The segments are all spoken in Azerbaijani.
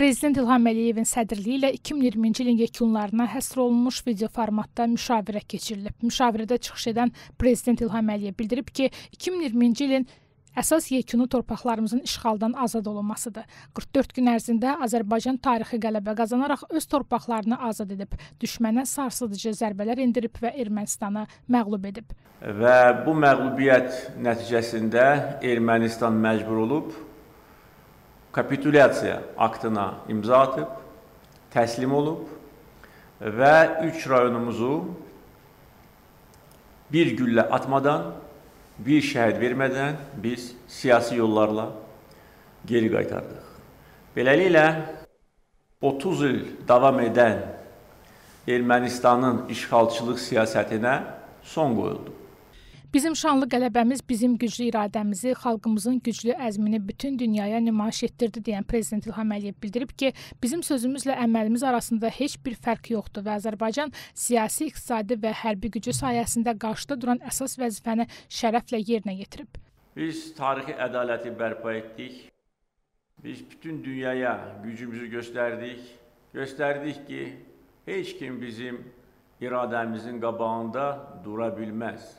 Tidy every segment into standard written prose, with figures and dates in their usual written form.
Prezident İlham Əliyevin sədrliyi ilə 2020-ci ilin yekunlarına həsr olunmuş video formatda müşavirə keçirilib. Müşavirədə çıxış edən Prezident İlham Əliyev bildirib ki, 2020-ci ilin əsas yekunu torpaqlarımızın işğaldan azad olunmasıdır. 44 gün ərzində Azərbaycan tarixi qələbə qazanaraq öz torpaqlarını azad edib, düşmənə sarsıdıcı zərbələr endirib və Ermənistanı məğlub edib. Və bu məğlubiyyət nəticəsində Ermənistan məcbur olub, kapitulyasiya aktına imza atıb, təslim olub və 3 rayonumuzu bir güllə atmadan, bir şəhid vermədən biz siyasi yollarla geri qaytardıq. Beləliklə, 30 il davam edən Ermənistanın işğalçılıq siyasətinə son qoyuldu. Bizim şanlı qələbəmiz bizim güclü iradəmizi, xalqımızın güclü əzmini bütün dünyaya nümayiş etdirdi deyən Prezident İlham Əliyev bildirib ki, bizim sözümüzlə əməlimiz arasında heç bir fərq yoxdur və Azərbaycan siyasi, iqtisadi və hərbi gücü sayəsində qarşıda duran əsas vəzifəni şərəflə yerinə yetirib. Biz tarixi ədaləti bərpa etdik. Biz bütün dünyaya gücümüzü göstərdik. Göstərdik ki, heç kim bizim iradəmizin qabağında dura bilməz.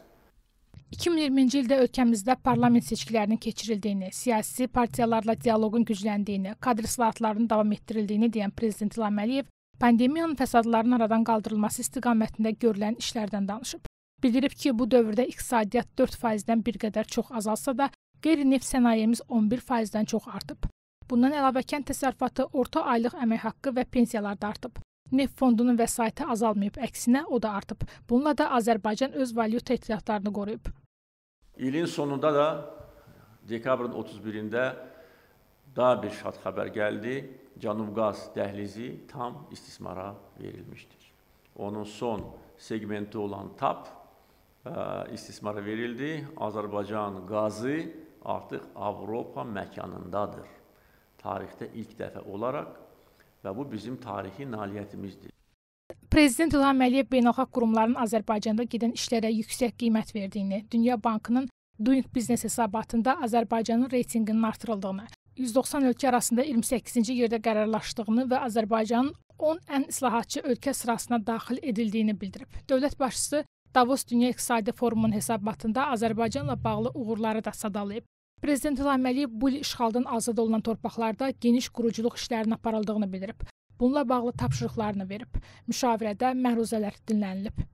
2020-ci ildə ölkəmizdə parlament seçkilərinin keçirildiyini, siyasi partiyalarla dialoqun gücləndiyini, kadr islahatlarının davam etdirildiyini deyən Prezident İlham Əliyev pandemiyanın fəsadlarının aradan qaldırılması istiqamətində görülən işlərdən danışıb. Bildirib ki, bu dövrdə iqtisadiyyat 4%-dən bir qədər çox azalsa da, qeyri-neft sənayemiz 11%-dən çox artıb. Bundan əlavə kənd təsərrüfatı, orta aylıq əmək haqqı və pensiyalar da artıb. Neft fondunun vəsaiti azalmayıb, əksinə o da artıb. Bununla da Azərbaycan öz valyuta ehtiyatlarını qoruyub. İlin sonunda da dekabrın 31-də daha bir şad xəbər gəldi. Canubqaz dəhlizi tam istismara verilmişdir. Onun son segmenti olan TAP istismara verildi. Azərbaycan qazı artıq Avropa məkanındadır. Tarixdə ilk dəfə olaraq və bu bizim tarixi nailiyyətimizdir. Prezident İlham Əliyev beynəlxalq qurumların Azərbaycanda gedən işlərə yüksək qiymət verdiyini, Dünya Bankının Doing Business hesabatında Azərbaycanın reytinqinin artırıldığını, 190 ölkə arasında 28-ci yerdə qərarlaşdığını və Azərbaycanın 10 ən islahatçı ölkə sırasına daxil edildiyini bildirib. Dövlət başçısı Davos Dünya İqtisadi Forumunun hesabatında Azərbaycanla bağlı uğurları da sadalayıb. Prezident İlham Əliyev bu il işğaldan azad olunan torpaqlarda geniş quruculuq işlərinin aparıldığını bildirib. Bununla bağlı tapşırıqlarını verib. Müşavirədə məruzələr dinlənilib.